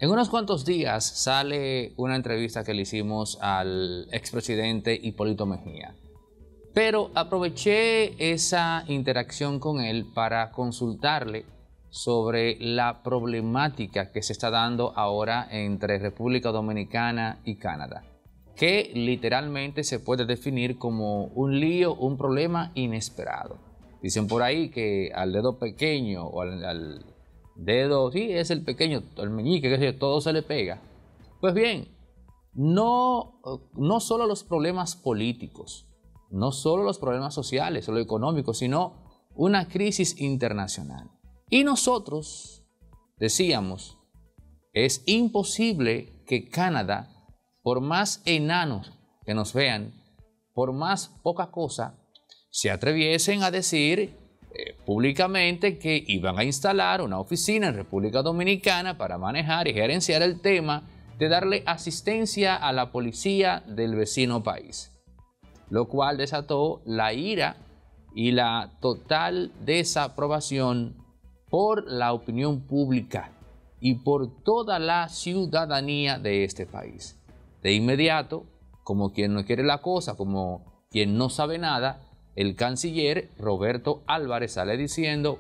En unos cuantos días sale una entrevista que le hicimos al expresidente Hipólito Mejía. Pero aproveché esa interacción con él para consultarle sobre la problemática que se está dando ahora entre República Dominicana y Canadá, que literalmente se puede definir como un lío, un problema inesperado. Dicen por ahí que al dedo pequeño o al dedo, sí, es el pequeño, el meñique, que sé, todo se le pega. Pues bien, no solo los problemas políticos, no solo los problemas sociales o lo económico, sino una crisis internacional. Y nosotros decíamos, es imposible que Canadá, por más enanos que nos vean, por más poca cosa, se atreviesen a decir públicamente que iban a instalar una oficina en República Dominicana para manejar y gerenciar el tema de darle asistencia a la policía del vecino país, lo cual desató la ira y la total desaprobación por la opinión pública y por toda la ciudadanía de este país. De inmediato, como quien no quiere la cosa, como quien no sabe nada, el canciller Roberto Álvarez sale diciendo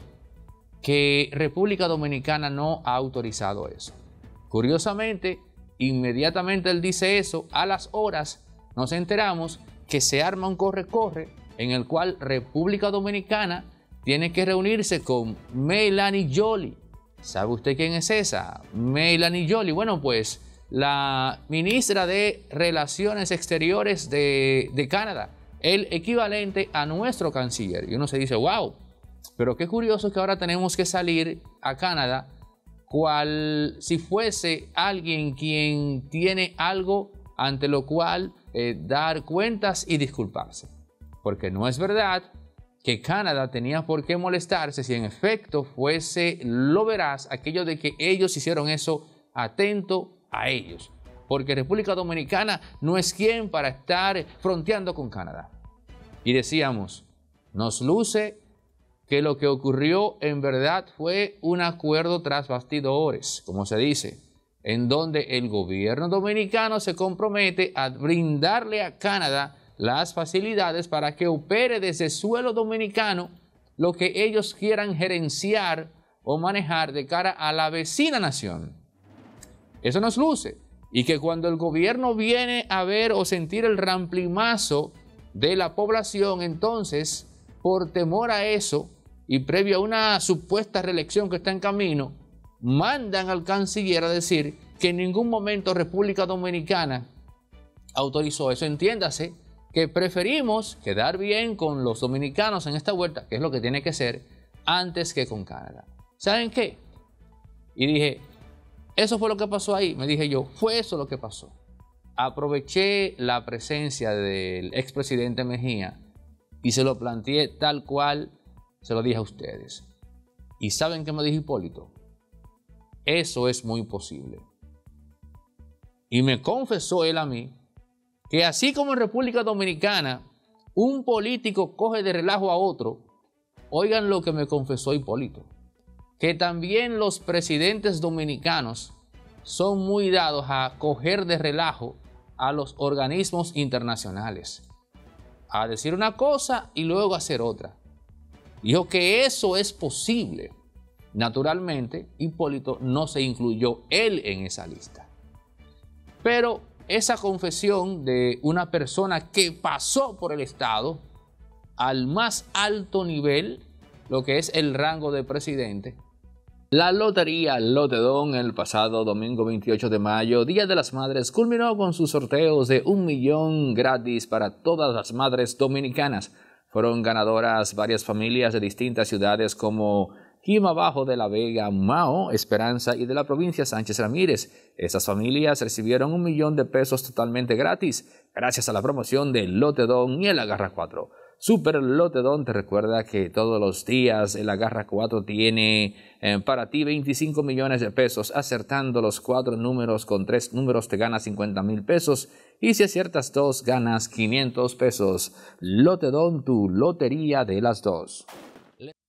que República Dominicana no ha autorizado eso. Curiosamente, inmediatamente él dice eso, a las horas nos enteramos que se arma un corre-corre en el cual República Dominicana tiene que reunirse con Mélanie Joly. ¿Sabe usted quién es esa? Mélanie Joly. Bueno, pues la ministra de Relaciones Exteriores de Canadá, el equivalente a nuestro canciller. Y uno se dice, wow, pero qué curioso que ahora tenemos que salir a Canadá cual si fuese alguien quien tiene algo ante lo cual dar cuentas y disculparse. Porque no es verdad que Canadá tenía por qué molestarse si en efecto fuese lo veraz aquello de que ellos hicieron eso atento a ellos. Porque República Dominicana no es quien para estar fronteando con Canadá. Y decíamos, nos luce que lo que ocurrió en verdad fue un acuerdo tras bastidores, como se dice, en donde el gobierno dominicano se compromete a brindarle a Canadá las facilidades para que opere desde suelo dominicano lo que ellos quieran gerenciar o manejar de cara a la vecina nación. Eso nos luce. Y que cuando el gobierno viene a ver o sentir el ramplimazo de la población, entonces, por temor a eso y previo a una supuesta reelección que está en camino, mandan al canciller a decir que en ningún momento República Dominicana autorizó eso. Entiéndase que preferimos quedar bien con los dominicanos en esta vuelta, que es lo que tiene que ser, antes que con Canadá. ¿Saben qué? Y dije, eso fue lo que pasó ahí. Me dije yo, fue eso lo que pasó. Aproveché la presencia del expresidente Mejía y se lo planteé tal cual se lo dije a ustedes. ¿Y saben qué me dijo Hipólito? Eso es muy posible. Y me confesó él a mí que así como en República Dominicana un político coge de relajo a otro, oigan lo que me confesó Hipólito, que también los presidentes dominicanos son muy dados a coger de relajo a los organismos internacionales, a decir una cosa y luego hacer otra. Dijo que eso es posible. Naturalmente, Hipólito no se incluyó él en esa lista. Pero esa confesión de una persona que pasó por el Estado al más alto nivel, lo que es el rango de presidente. La lotería Lotedón el pasado domingo 28 de mayo, Día de las Madres, culminó con sus sorteos de 1 millón gratis para todas las madres dominicanas. Fueron ganadoras varias familias de distintas ciudades como Jimabajo de la Vega, Mao, Esperanza y de la provincia Sánchez Ramírez. Estas familias recibieron 1 millón de pesos totalmente gratis gracias a la promoción de Lotedón y el Agarra 4. Super Lotedón te recuerda que todos los días el Agarra 4 tiene para ti 25 millones de pesos. Acertando los 4 números con 3 números te ganas 50,000 pesos. Y si aciertas 2 ganas 500 pesos. Lotedón, tu lotería de las 2.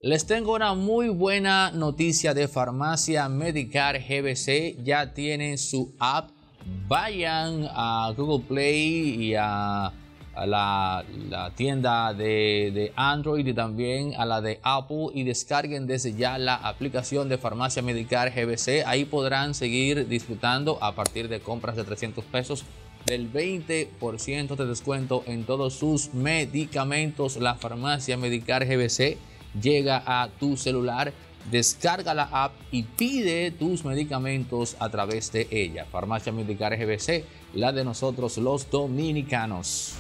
Les tengo una muy buena noticia de Farmacia Medicare GBC. Ya tienen su app. Vayan a Google Play y a la tienda de Android y también a la de Apple y descarguen desde ya la aplicación de Farmacia Medicare GBC. Ahí podrán seguir disfrutando a partir de compras de 300 pesos del 20% de descuento en todos sus medicamentos. La Farmacia Medicare GBC llega a tu celular. Descarga la app y pide tus medicamentos a través de ella. Farmacia Medicare GBC, la de nosotros los dominicanos.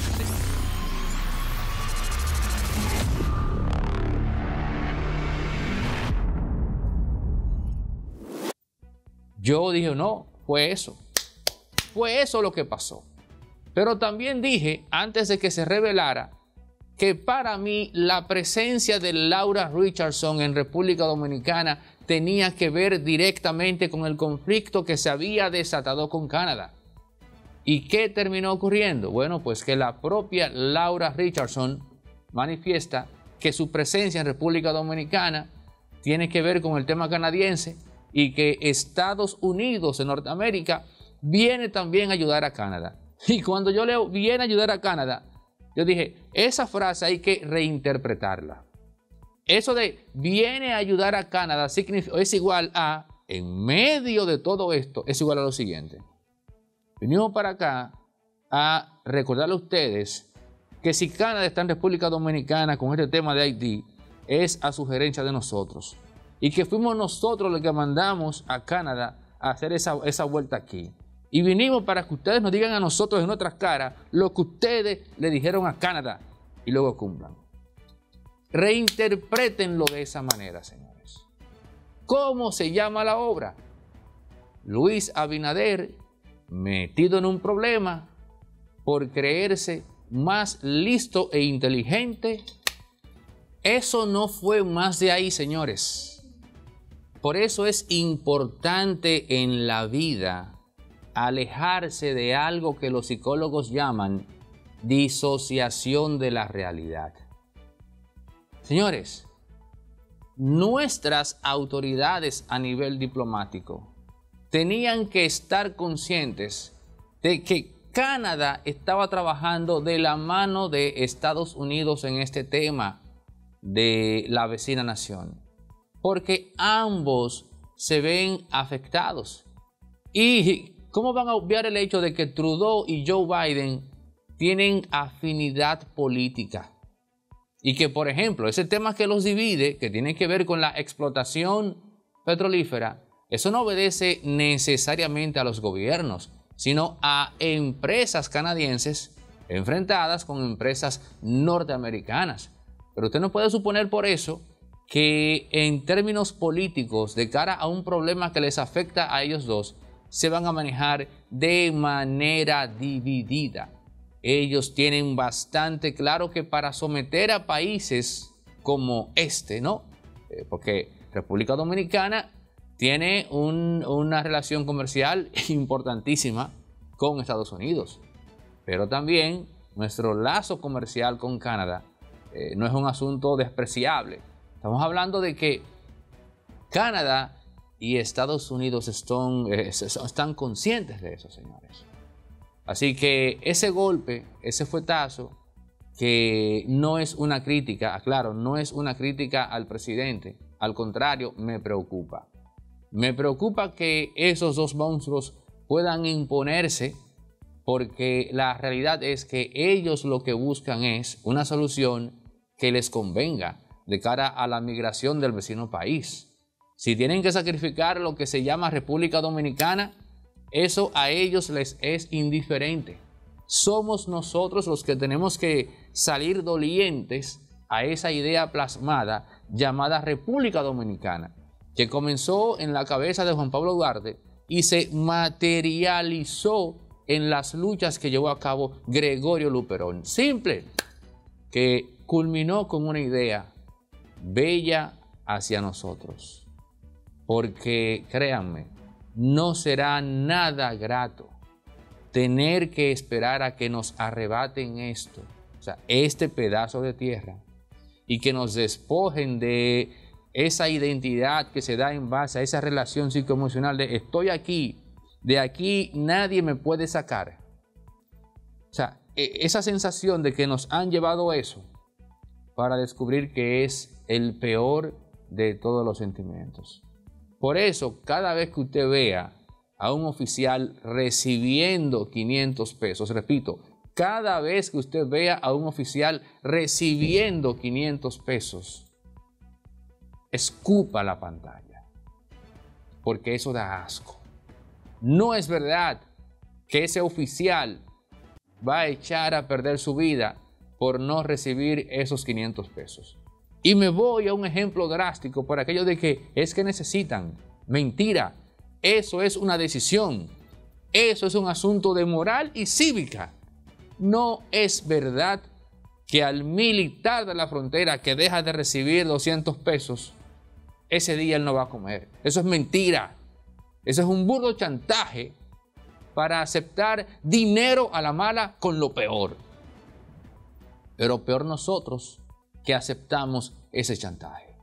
Yo dije, no, fue eso lo que pasó. Pero también dije, antes de que se revelara, que para mí la presencia de Laura Richardson en República Dominicana tenía que ver directamente con el conflicto que se había desatado con Canadá. ¿Y qué terminó ocurriendo? Bueno, pues que la propia Laura Richardson manifiesta que su presencia en República Dominicana tiene que ver con el tema canadiense y que Estados Unidos de Norteamérica viene también a ayudar a Canadá. Y cuando yo leo viene a ayudar a Canadá, yo dije, esa frase hay que reinterpretarla. Eso de viene a ayudar a Canadá es igual a, en medio de todo esto, es igual a lo siguiente. Vinimos para acá a recordarle a ustedes que si Canadá está en República Dominicana con este tema de Haití, es a sugerencia de nosotros. Y que fuimos nosotros los que mandamos a Canadá a hacer esa vuelta aquí. Y vinimos para que ustedes nos digan a nosotros en nuestras caras lo que ustedes le dijeron a Canadá y luego cumplan. Reinterprétenlo de esa manera, señores. ¿Cómo se llama la obra? Luis Abinader metido en un problema por creerse más listo e inteligente. Eso no fue más de ahí, señores. Por eso es importante en la vida alejarse de algo que los psicólogos llaman disociación de la realidad. Señores, nuestras autoridades a nivel diplomático tenían que estar conscientes de que Canadá estaba trabajando de la mano de Estados Unidos en este tema de la vecina nación, porque ambos se ven afectados. Y ¿cómo van a obviar el hecho de que Trudeau y Joe Biden tienen afinidad política? Y que, por ejemplo, ese tema que los divide, que tiene que ver con la explotación petrolífera, eso no obedece necesariamente a los gobiernos, sino a empresas canadienses enfrentadas con empresas norteamericanas. Pero usted no puede suponer por eso que en términos políticos, de cara a un problema que les afecta a ellos dos, se van a manejar de manera dividida. Ellos tienen bastante claro que para someter a países como este, ¿no? Porque República Dominicana tiene una relación comercial importantísima con Estados Unidos. Pero también nuestro lazo comercial con Canadá no es un asunto despreciable. Estamos hablando de que Canadá y Estados Unidos están conscientes de eso, señores. Así que ese golpe, ese fuetazo, que no es una crítica, aclaro, no es una crítica al presidente. Al contrario, me preocupa. Me preocupa que esos dos monstruos puedan imponerse, porque la realidad es que ellos lo que buscan es una solución que les convenga de cara a la migración del vecino país. Si tienen que sacrificar lo que se llama República Dominicana, eso a ellos les es indiferente. Somos nosotros los que tenemos que salir dolientes a esa idea plasmada llamada República Dominicana, que comenzó en la cabeza de Juan Pablo Duarte y se materializó en las luchas que llevó a cabo Gregorio Luperón. Simple, que culminó con una idea bella hacia nosotros. Porque créanme, no será nada grato tener que esperar a que nos arrebaten esto, o sea, este pedazo de tierra, y que nos despojen de esa identidad que se da en base a esa relación psicoemocional de estoy aquí, de aquí nadie me puede sacar. O sea, esa sensación de que nos han llevado eso para descubrir que es el peor de todos los sentimientos. Por eso, cada vez que usted vea a un oficial recibiendo 500 pesos, repito, cada vez que usted vea a un oficial recibiendo 500 pesos, escupa la pantalla, porque eso da asco. No es verdad que ese oficial va a echar a perder su vida por no recibir esos 500 pesos. Y me voy a un ejemplo drástico por aquello de que es que necesitan. Mentira. Eso es una decisión. Eso es un asunto de moral y cívica. No es verdad que al militar de la frontera que deja de recibir 200 pesos, ese día él no va a comer. Eso es mentira. Eso es un burdo chantaje para aceptar dinero a la mala con lo peor. Pero peor nosotros que aceptamos ese chantaje.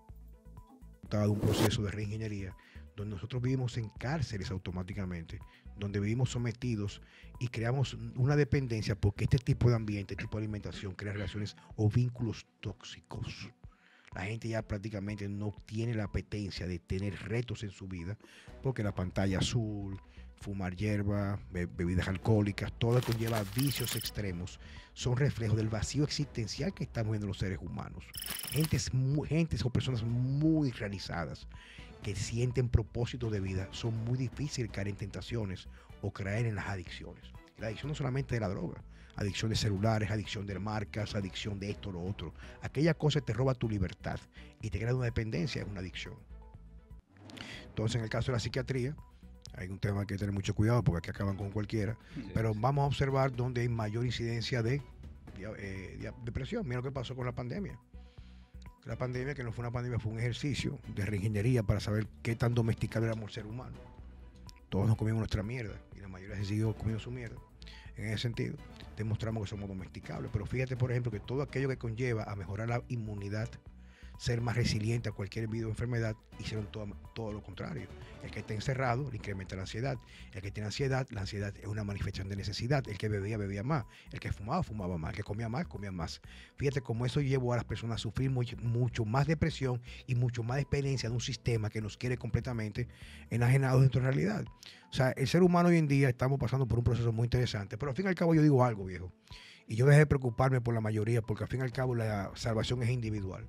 Un proceso de reingeniería donde nosotros vivimos en cárceles automáticamente, donde vivimos sometidos y creamos una dependencia porque este tipo de ambiente, este tipo de alimentación crea relaciones o vínculos tóxicos. La gente ya prácticamente no tiene la apetencia de tener retos en su vida porque la pantalla azul, fumar hierba, bebidas alcohólicas, todo conlleva vicios extremos. Son reflejos del vacío existencial que estamos viendo los seres humanos. Gentes o personas muy realizadas que sienten propósito de vida, son muy difíciles caer en tentaciones o caer en las adicciones. La adicción no solamente de la droga, adicción de celulares, adicción de marcas, adicción de esto o lo otro. Aquella cosa te roba tu libertad y te crea una dependencia, es una adicción. Entonces, en el caso de la psiquiatría, hay un tema que hay que tener mucho cuidado porque aquí acaban con cualquiera, pero vamos a observar donde hay mayor incidencia de depresión. Mira lo que pasó con la pandemia. La pandemia, que no fue una pandemia, fue un ejercicio de reingeniería para saber qué tan domesticado éramos el ser humano. Todos nos comimos nuestra mierda y la mayoría se siguió comiendo su mierda. En ese sentido, demostramos que somos domesticables. Pero fíjate, por ejemplo, que todo aquello que conlleva a mejorar la inmunidad, ser más resiliente a cualquier envidia o enfermedad, hicieron todo lo contrario. El que está encerrado le incrementa la ansiedad. El que tiene ansiedad, la ansiedad es una manifestación de necesidad. El que bebía, bebía más. El que fumaba, fumaba más. El que comía más, comía más. Fíjate cómo eso llevó a las personas a sufrir mucho más depresión y mucho más experiencia de un sistema que nos quiere completamente enajenados de nuestra realidad. O sea, el ser humano hoy en día estamos pasando por un proceso muy interesante. Pero al fin y al cabo yo digo algo, viejo. Y yo dejé de preocuparme por la mayoría porque al fin y al cabo la salvación es individual.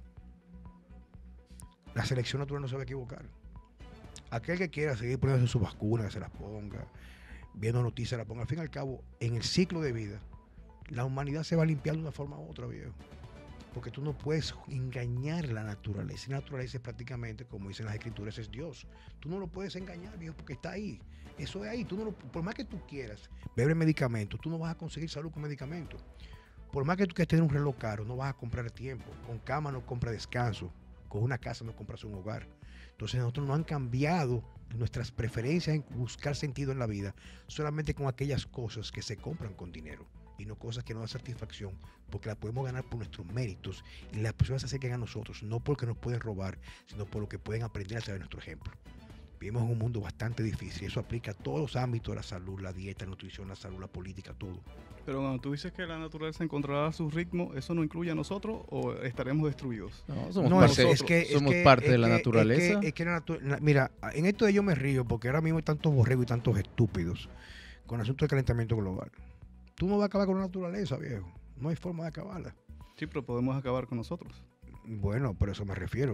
La selección natural no se va a equivocar. Aquel que quiera seguir poniéndose su vacuna, que se las ponga, viendo noticias, la ponga. Al fin y al cabo, en el ciclo de vida, la humanidad se va a limpiar de una forma u otra, viejo. Porque tú no puedes engañar la naturaleza. La naturaleza es prácticamente, como dicen las escrituras, es Dios. Tú no lo puedes engañar, viejo, porque está ahí. Eso es ahí. Tú no lo, por más que tú quieras beber medicamentos, tú no vas a conseguir salud con medicamentos. Por más que tú quieras tener un reloj caro, no vas a comprar tiempo. Con cama no compras descanso. Con una casa no compras un hogar. Entonces nosotros no han cambiado nuestras preferencias en buscar sentido en la vida solamente con aquellas cosas que se compran con dinero y no cosas que no dan satisfacción porque las podemos ganar por nuestros méritos y las personas se acercan a nosotros no porque nos pueden robar sino por lo que pueden aprender a través de nuestro ejemplo. Vivimos en un mundo bastante difícil. Eso aplica a todos los ámbitos de la salud, la dieta, la nutrición, la salud, la política, todo. Pero cuando tú dices que la naturaleza encontrará su ritmo, ¿eso no incluye a nosotros o estaremos destruidos? No, somos parte de la naturaleza. Mira, en esto yo me río porque ahora mismo hay tantos borregos y tantos estúpidos con el asunto del calentamiento global. Tú no vas a acabar con la naturaleza, viejo. No hay forma de acabarla. Sí, pero podemos acabar con nosotros. Bueno, por eso me refiero.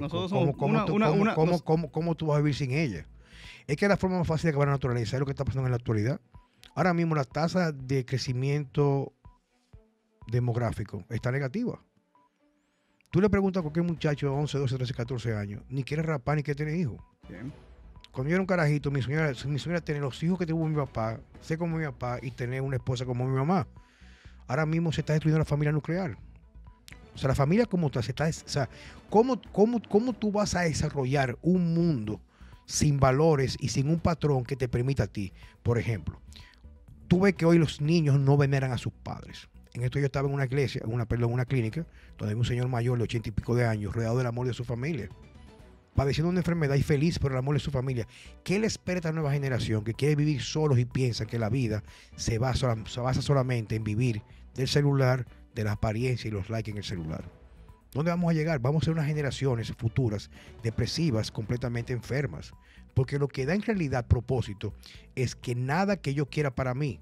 ¿Cómo tú vas a vivir sin ella? Es que la forma más fácil de acabar la naturaleza es lo que está pasando en la actualidad. Ahora mismo la tasa de crecimiento demográfico está negativa. Tú le preguntas a cualquier muchacho de 11, 12, 13, 14 años, ni quiere rapar ni quiere tener hijos. Bien. Cuando yo era un carajito, mi sueño era tener los hijos que tuvo mi papá, ser como mi papá y tener una esposa como mi mamá. Ahora mismo se está destruyendo la familia nuclear. O sea, la familia como tal se está... O sea, ¿cómo tú vas a desarrollar un mundo sin valores y sin un patrón que te permita a ti? Por ejemplo, tú ves que hoy los niños no veneran a sus padres. En esto yo estaba en una iglesia, en una clínica, donde hay un señor mayor de 80 y pico de años, rodeado del amor de su familia, padeciendo una enfermedad y feliz por el amor de su familia. ¿Qué le espera a esta nueva generación que quiere vivir solos y piensa que la vida se basa solamente en vivir del celular, de la apariencia y los likes en el celular? ¿Dónde vamos a llegar? Vamos a ser unas generaciones futuras depresivas, completamente enfermas. Porque lo que da en realidad propósito es que nada que yo quiera para mí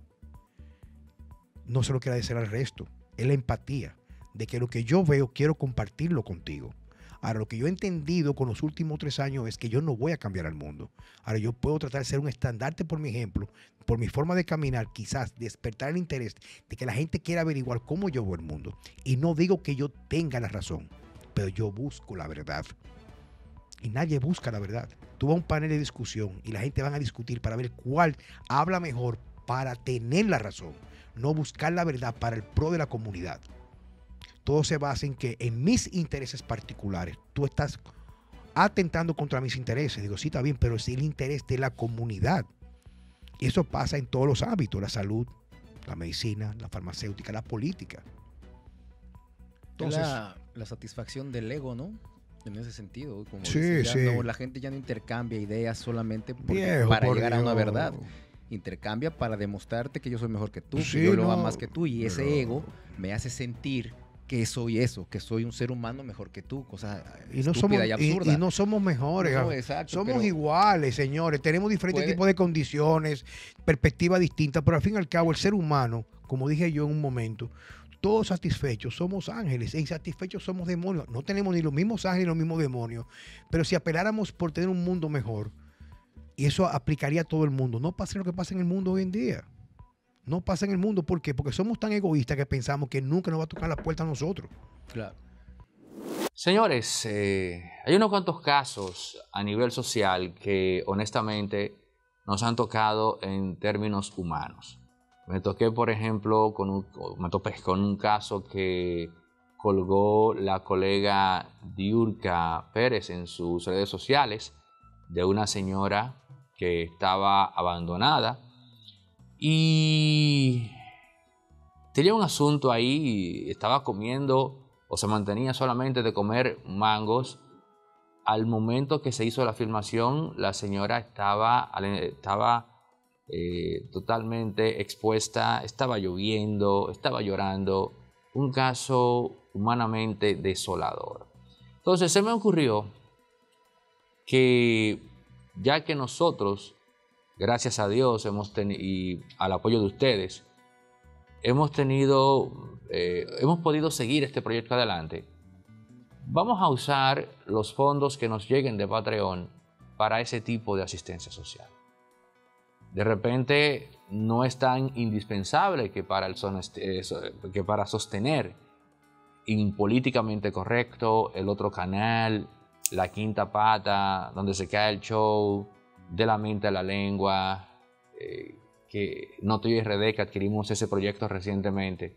no se lo quiera decir al resto. Es la empatía de que lo que yo veo quiero compartirlo contigo. Ahora, lo que yo he entendido con los últimos 3 años es que yo no voy a cambiar al mundo. Ahora, yo puedo tratar de ser un estandarte por mi ejemplo, por mi forma de caminar, quizás despertar el interés de que la gente quiera averiguar cómo yo veo el mundo. Y no digo que yo tenga la razón, pero yo busco la verdad. Y nadie busca la verdad. Tú vas a un panel de discusión y la gente va a discutir para ver cuál habla mejor para tener la razón, no buscar la verdad para el pro de la comunidad. Todo se basa en que en mis intereses particulares tú estás atentando contra mis intereses. Digo, sí, está bien, pero es el interés de la comunidad. Y eso pasa en todos los ámbitos: la salud, la medicina, la farmacéutica, la política. Entonces, la satisfacción del ego, ¿no? En ese sentido, como sí, dices, sí. No, la gente ya no intercambia ideas solamente para llegar a una verdad. Intercambia para demostrarte que yo soy mejor que tú, sí, que yo lo hago más que tú, y ese ego me hace sentir que soy eso, que soy un ser humano mejor que tú, cosa estúpida y absurda. Y no somos mejores, no, exacto, somos iguales, señores, tenemos diferentes tipos de condiciones, perspectivas distintas, pero al fin y al cabo el ser humano, como dije yo en un momento, todos satisfechos somos ángeles e insatisfechos somos demonios. No tenemos ni los mismos ángeles ni los mismos demonios, pero si apeláramos por tener un mundo mejor, y eso aplicaría a todo el mundo, no pasa lo que pasa en el mundo hoy en día. No pasa en el mundo. ¿Por qué? Porque somos tan egoístas que pensamos que nunca nos va a tocar la puerta a nosotros. Claro. Señores, hay unos cuantos casos a nivel social que honestamente nos han tocado en términos humanos. Me topé, por ejemplo, con un caso que colgó la colega Diurka Pérez en sus redes sociales de una señora que estaba abandonada y tenía un asunto ahí, estaba comiendo o se mantenía solamente de comer mangos. Al momento que se hizo la filmación, la señora estaba totalmente expuesta, estaba lloviendo, estaba llorando. Un caso humanamente desolador. Entonces se me ocurrió que, ya que nosotros, gracias a Dios y al apoyo de ustedes, hemos podido seguir este proyecto adelante, vamos a usar los fondos que nos lleguen de Patreon para ese tipo de asistencia social. De repente no es tan indispensable que para sostener Impolíticamente Correcto, el otro canal, La Quinta Pata, Donde se cae el show, De la mente a la lengua, que Noto y RD, que adquirimos ese proyecto recientemente.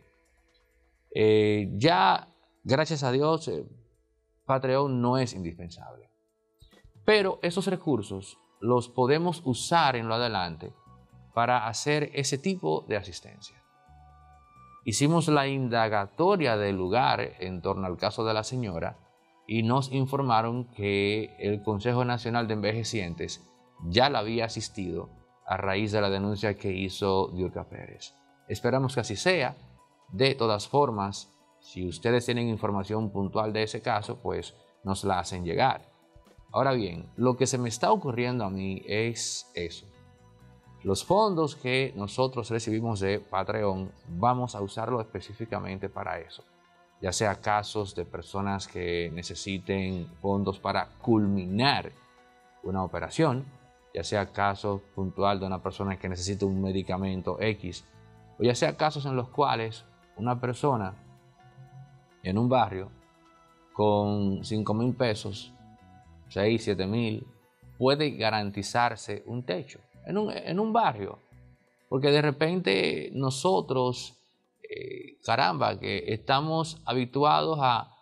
Ya, gracias a Dios, Patreon no es indispensable. Pero esos recursos los podemos usar en lo adelante para hacer ese tipo de asistencia. Hicimos la indagatoria del lugar en torno al caso de la señora y nos informaron que el Consejo Nacional de Envejecientes ya la había asistido a raíz de la denuncia que hizo Diurka Pérez. Esperamos que así sea. De todas formas, si ustedes tienen información puntual de ese caso, pues nos la hacen llegar. Ahora bien, lo que se me está ocurriendo a mí es eso. Los fondos que nosotros recibimos de Patreon, vamos a usarlo específicamente para eso. Ya sea casos de personas que necesiten fondos para culminar una operación, ya sea caso puntual de una persona que necesita un medicamento X, o ya sea casos en los cuales una persona en un barrio con 5,000 pesos, 6, 7,000, puede garantizarse un techo en un barrio. Porque de repente nosotros, caramba, que estamos habituados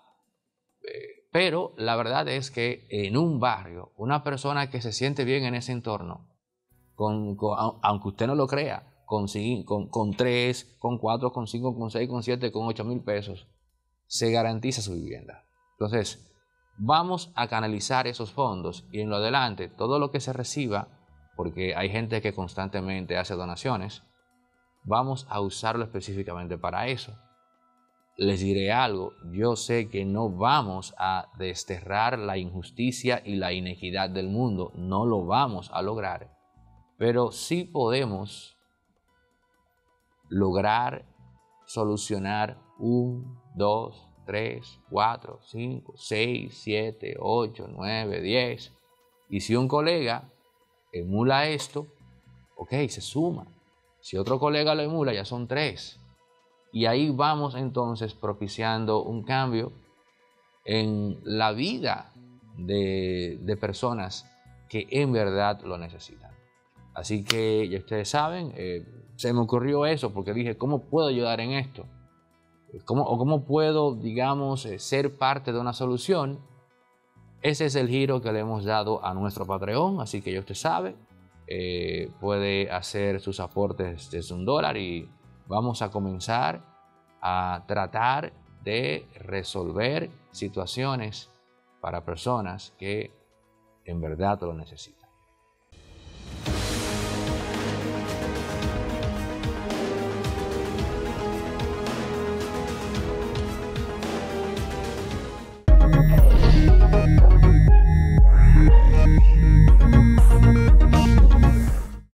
pero la verdad es que en un barrio, una persona que se siente bien en ese entorno, aunque usted no lo crea, con 3, con 4, con 5, con 6, con 7, con 8 mil pesos, se garantiza su vivienda. Entonces, vamos a canalizar esos fondos y en lo adelante, todo lo que se reciba, porque hay gente que constantemente hace donaciones, vamos a usarlo específicamente para eso. Les diré algo, yo sé que no vamos a desterrar la injusticia y la inequidad del mundo, no lo vamos a lograr, pero sí podemos lograr solucionar 1, 2, 3, 4, 5, 6, 7, 8, 9, 10. Y si un colega emula esto, ok, se suma. Si otro colega lo emula, ya son 3. Y ahí vamos entonces propiciando un cambio en la vida de personas que en verdad lo necesitan. Así que ya ustedes saben, se me ocurrió eso porque dije, ¿cómo puedo ayudar en esto? ¿Cómo puedo, digamos, ser parte de una solución? Ese es el giro que le hemos dado a nuestro Patreon, así que ya usted sabe, puede hacer sus aportes desde $1 y vamos a comenzar a tratar de resolver situaciones para personas que en verdad lo necesitan.